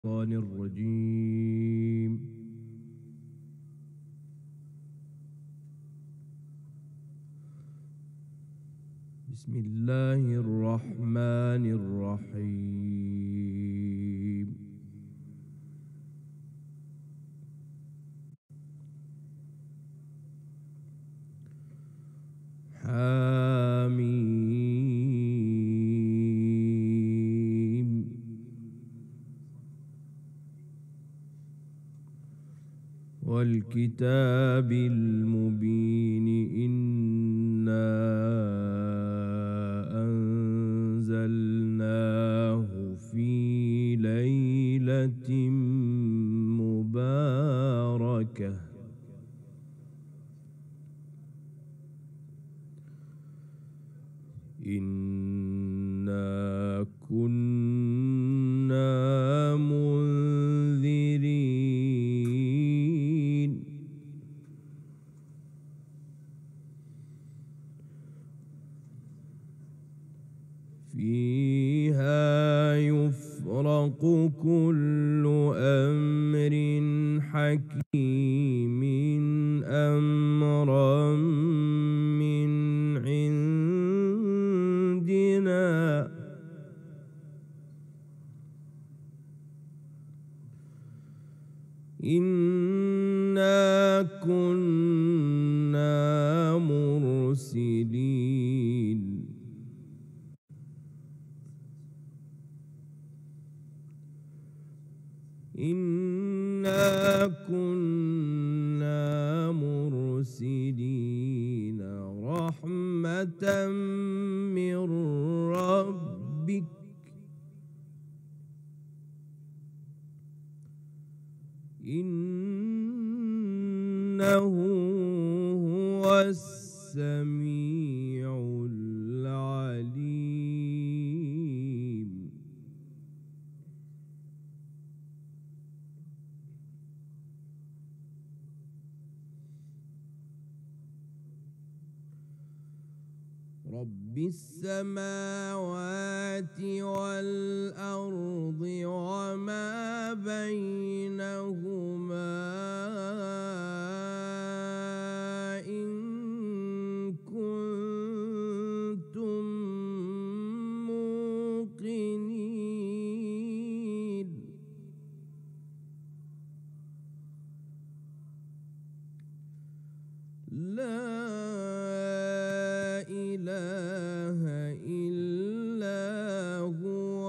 الشيطان الرجيم. بسم الله الرحمن الرحيم. حميم. والكتاب المبين إنا أنزلناه في ليلة مباركة إنا كنا منذرين فيها يفرق كل أمر حكيم أمرا من عندنا إنا كنا مرسلين إنا كنا مرسلين رحمة من ربك إنه هو السميع العليم. رب السماوات والأرض وما بينهما إن كنتم موقنين. لا إله إلا هو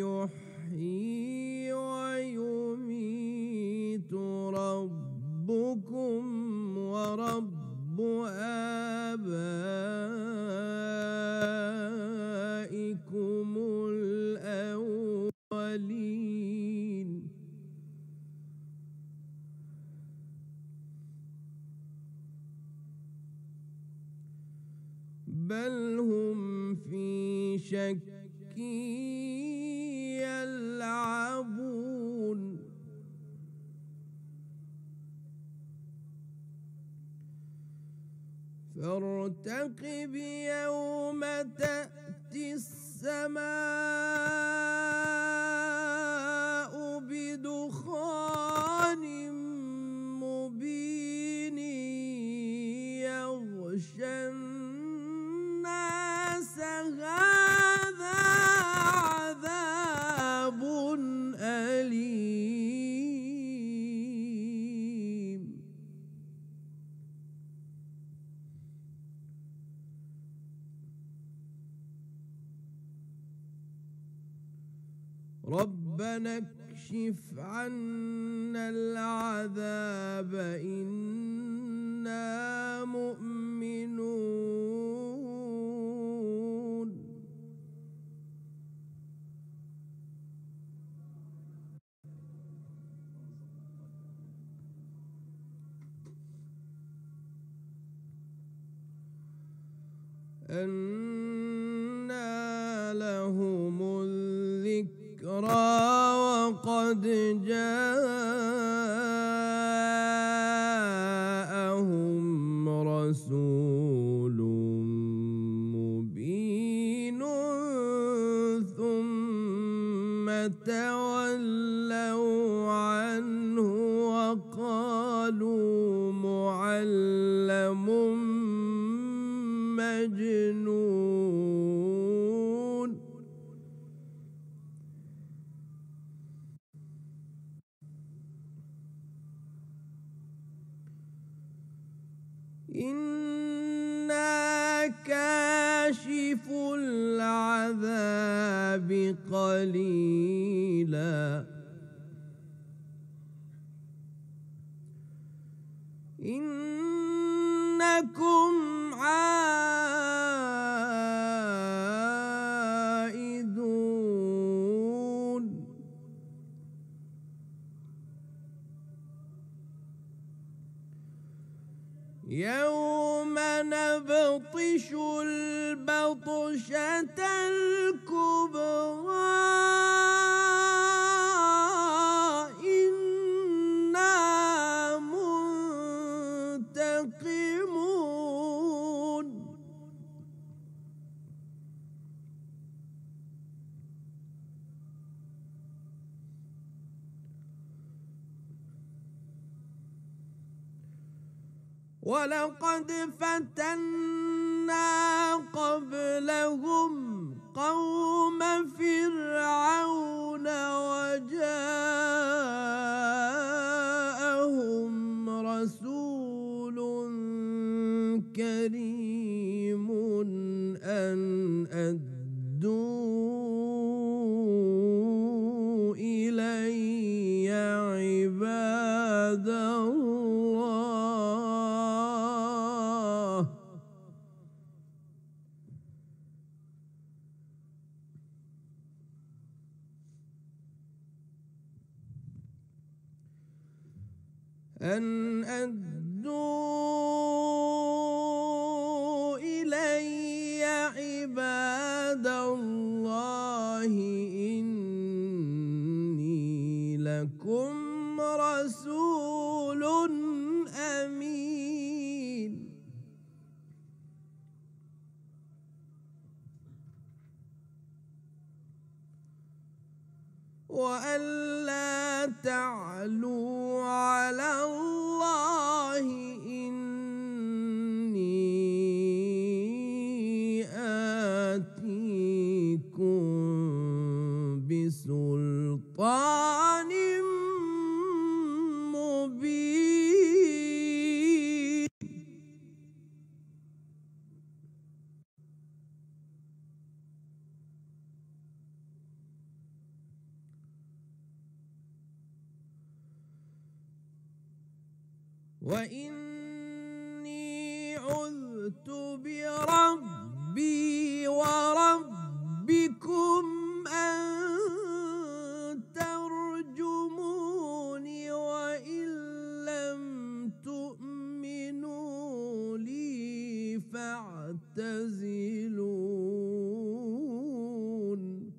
يحيي ويميت ربكم ورب آبائكم الأولين. بل هم في شك يلعبون. فارتقب يوم تأتي السماء بدخان مبين يغشى الناس. هذا عذاب أليم. ربنا اكشف عنا العذاب إنا مؤمنون. أنى لهم الذكرى وقد جاءهم رسول مبين ثم تولوا إنا كاشف العذاب قليلا إنكم عائدون يوم نبطش البطشة الكبرى إنا منتقمون ولقد فتنا قبلهم قوم فرعون وجاءهم رسول كريم أن أدوا إلي عباد الله أن أدوا إلي عباد الله إني لكم رسول أمين وأن لا تعلوا على الله إني آتيكم بسلطان مبين وإني عذت بربي وربكم أن ترجموني وإن لم تؤمنوا لي فاعتزلون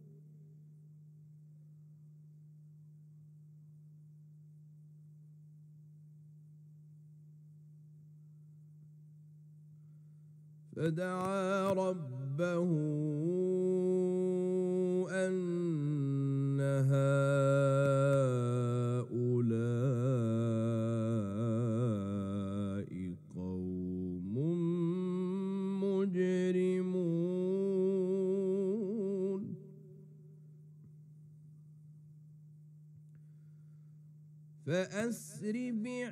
فدعا ربه أن هؤلاء قوم مجرمون فأسر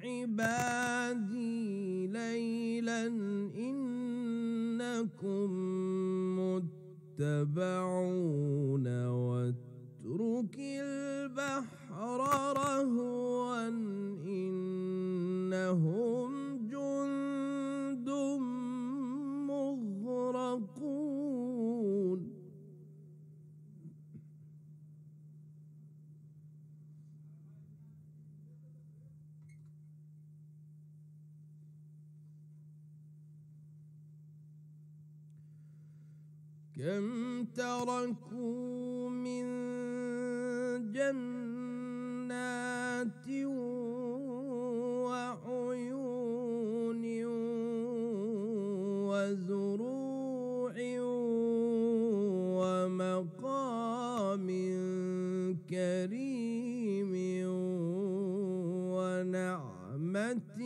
بعبادي ليلا إنكم متبعون واترك البحر رهوا إنهم جند مغرقون كم تركوا من جنات وعيون وزروع ومقام كريم ونعمة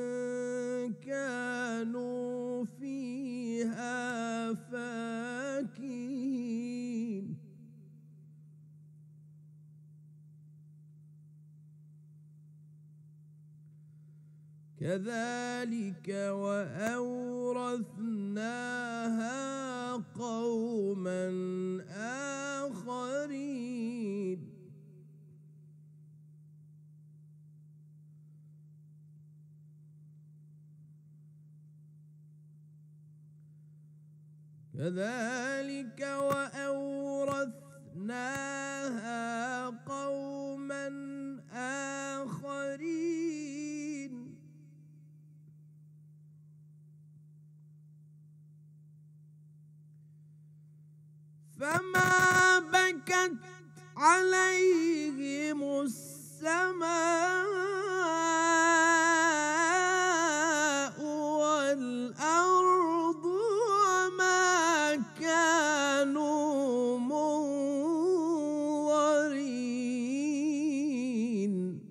كانوا فيها فاكهين كذلك وأورثناها قوما آخرين كذلك وأورثناها قوما آخرين فما بكت عليهم السماء والأرض وما كانوا منظرين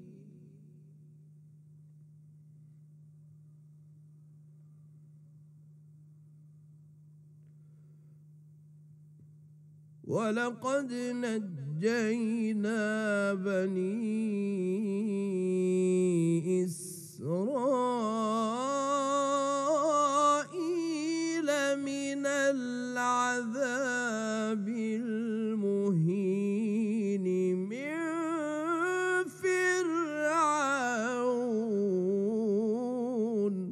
ولقد نجينا بني إسرائيل من العذاب المهين من فرعون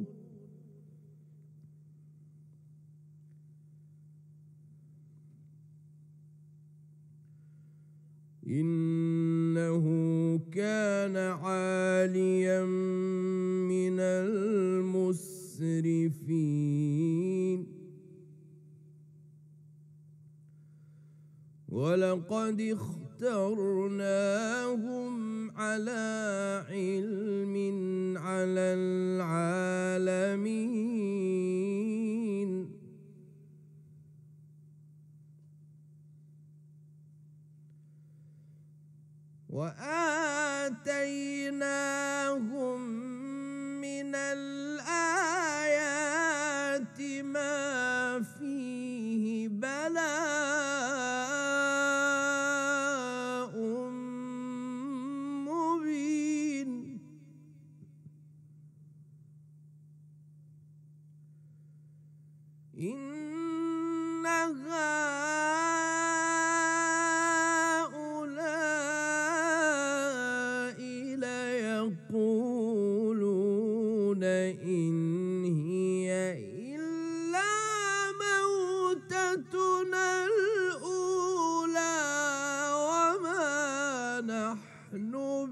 إنه كان عاليا من المسرفين ولقد اخترناهم على علم على العالمين وآتيناهم من الآيات ما فيه بلاء مبين إن هؤلاء ليقولون إن هي إلا موتتنا الأولى وما نحن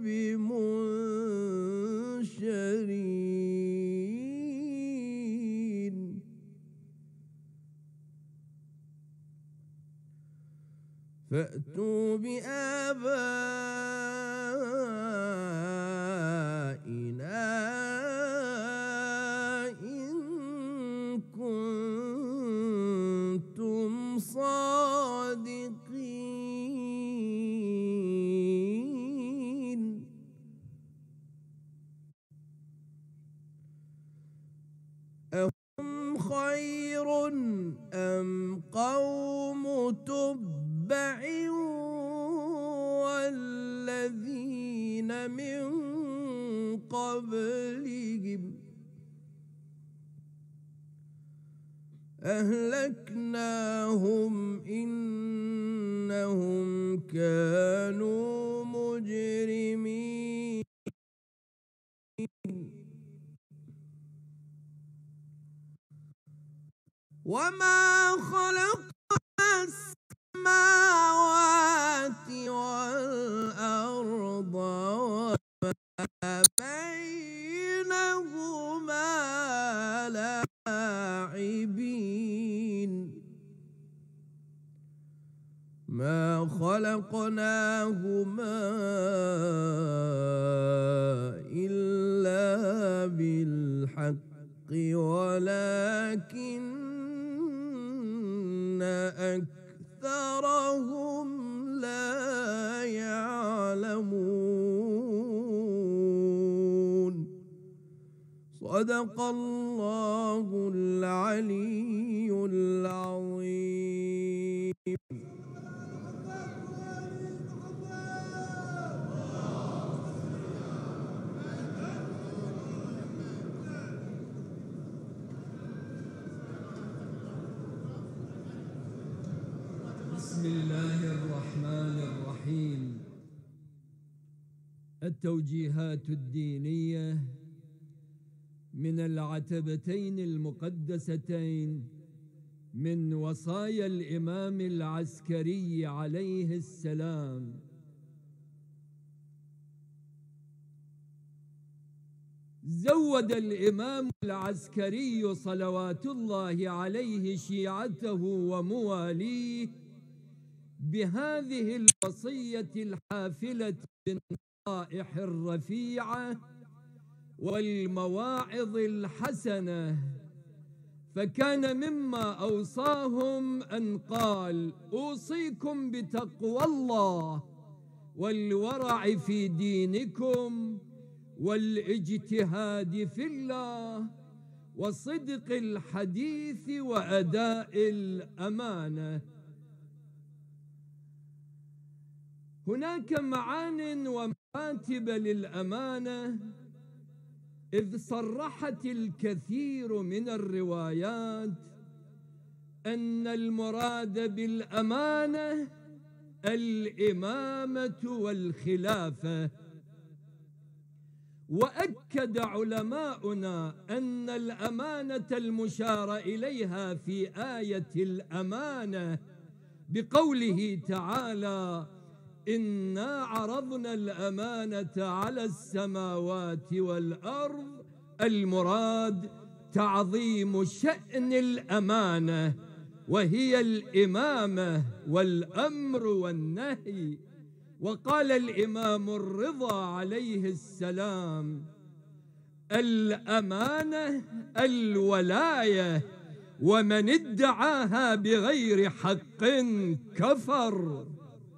بمنشرين فأتوا بآبائنا إن كنتم صادقين أهم خير أم قوم تبع والذين من قبلهم أهلكناهم إنهم كانوا مجرمين وما خلقنا السماوات والأرض وما بينهما لاعبين ما خلقناهما إلا بالحق ولكن أكثرهم لا يعلمون صدق الله العلي العظيم. التوجيهات الدينية من العتبتين المقدستين من وصايا الإمام العسكري عليه السلام. زود الإمام العسكري صلوات الله عليه شيعته ومواليه بهذه الوصية الحافلة بالنصائح الرفيعة والمواعظ الحسنة، فكان مما أوصاهم أن قال: أوصيكم بتقوى الله والورع في دينكم والاجتهاد في الله وصدق الحديث وأداء الأمانة. هناك معان ومراتب للأمانة، إذ صرحت الكثير من الروايات أن المراد بالأمانة الإمامة والخلافة. وأكد علماؤنا أن الأمانة المشار إليها في آية الأمانة بقوله تعالى: إنا عرضنا الأمانة على السماوات والأرض، المراد تعظيم شأن الأمانة وهي الإمامة والأمر والنهي. وقال الإمام الرضا عليه السلام: الأمانة الولاية، ومن ادعاها بغير حق كفر.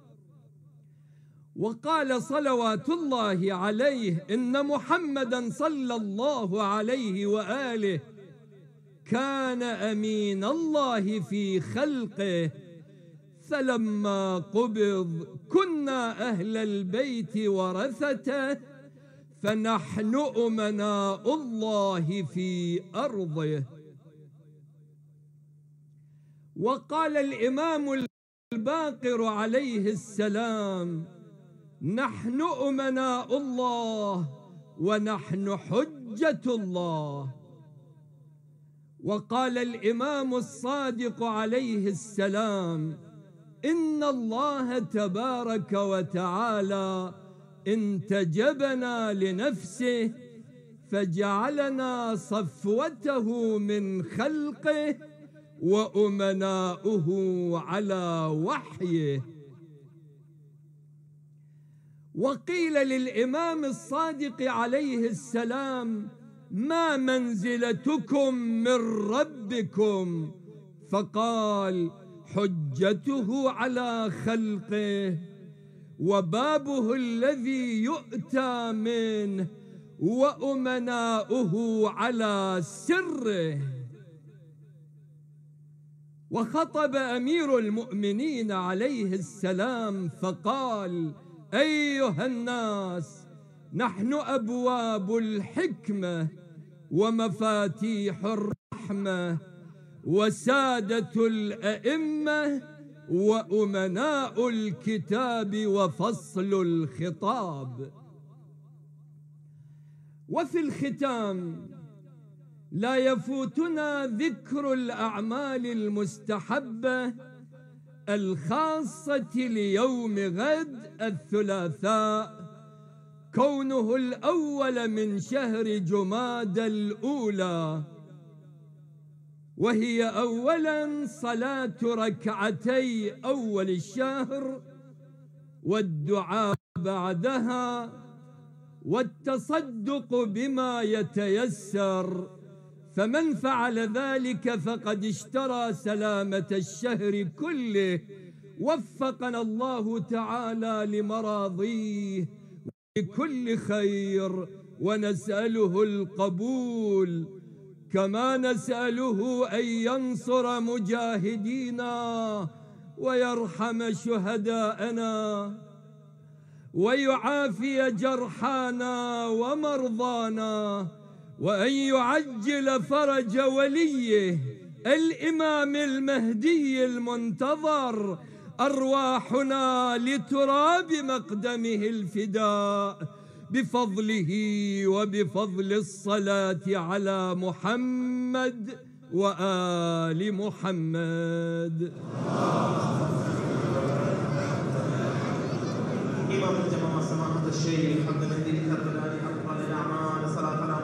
وقال صلوات الله عليه: إن محمدا صلى الله عليه وآله كان أمين الله في خلقه، فلما قبض كنا أهل البيت ورثته، فنحن أمناء الله في أرضه. وقال الإمام الباقر عليه السلام: نحن أمناء الله ونحن حجة الله. وقال الإمام الصادق عليه السلام: إن الله تبارك وتعالى انتجبنا لنفسه فجعلنا صفوته من خلقه وأمناؤه على وحيه. وقيل للإمام الصادق عليه السلام: ما منزلتكم من ربكم؟ فقال: حجته على خلقه وبابه الذي يؤتى منه وأمناؤه على سره. وخطب أمير المؤمنين عليه السلام فقال: أيها الناس، نحن أبواب الحكمة ومفاتيح الرحمة وسادة الأئمة وأمناء الكتاب وفصل الخطاب. وفي الختام لا يفوتنا ذكر الأعمال المستحبة الخاصة ليوم غد الثلاثاء، كونه الأول من شهر جمادى الأولى، وهي أولا صلاة ركعتي أول الشهر والدعاء بعدها والتصدق بما يتيسر، فمن فعل ذلك فقد اشترى سلامة الشهر كله. وفقنا الله تعالى لمراضيه بكل خير، ونسأله القبول، كما نسأله أن ينصر مجاهدينا ويرحم شهداءنا ويعافي جرحانا ومرضانا، وأن يعجل فرج وليه الإمام المهدي المنتظر، أرواحنا لتراب مقدمه الفداء، بفضله وبفضل الصلاة على محمد وآل محمد. إمام الجماعة سماحة الشيخ عبد المهدي الكربلاني أفضل الأعمال صلاة